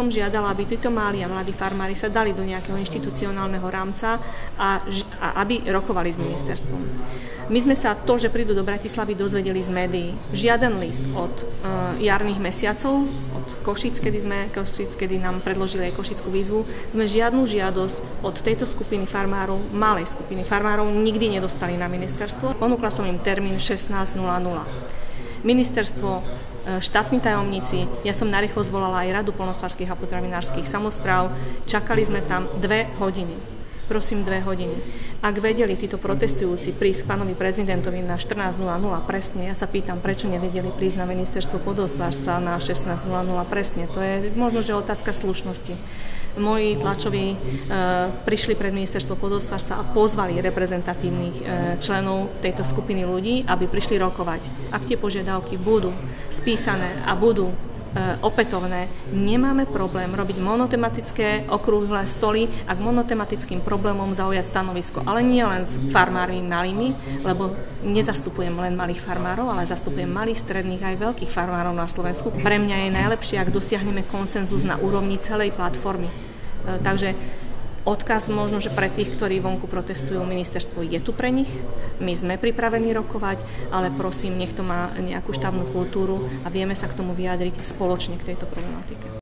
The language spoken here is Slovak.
som žiadala, aby títo malí a mladí farmári sa dali do nejakého inštitucionálneho rámca a aby rokovali s ministerstvom. My sme sa to, že prídu do Bratislavy, dozvedeli z médií. Žiaden list od jarných mesiacov, od Košíc, kedy nám predložili aj košickú výzvu, sme žiadnu žiadosť od tejto skupiny farmárov, malej skupiny farmárov, nikdy nedostali na ministerstvo. Ponúkla som im termín 16:00. Ministerstvo, štátni tajomníci, ja som narýchlo zvolala aj Radu poľnohospodárskych a potravinárskych samospráv, čakali sme tam 2 hodiny. Prosím, 2 hodiny. Ak vedeli títo protestujúci prísť k pánovi prezidentovi na 14:00 presne, ja sa pýtam, prečo nevedeli prísť na ministerstvo poľnohospodárstva na 16:00 presne. To je možno, že otázka slušnosti. Moji tlačoví prišli pred ministerstvo poľnohospodárstva a pozvali reprezentatívnych členov tejto skupiny ľudí, aby prišli rokovať. Ak tie požiadavky budú spísané a budú opätovné, nemáme problém robiť monotematické okrúhle stoly a k monotematickým problémom zaujať stanovisko. Ale nie len s farmármi malými, lebo nezastupujem len malých farmárov, ale zastupujem malých, stredných aj veľkých farmárov na Slovensku. Pre mňa je najlepšie, ak dosiahneme konsenzus na úrovni celej platformy. Takže odkaz možno, že pre tých, ktorí vonku protestujú, ministerstvo je tu pre nich, my sme pripravení rokovať, ale prosím, nech to má nejakú štábnu kultúru a vieme sa k tomu vyjadriť spoločne k tejto problematike.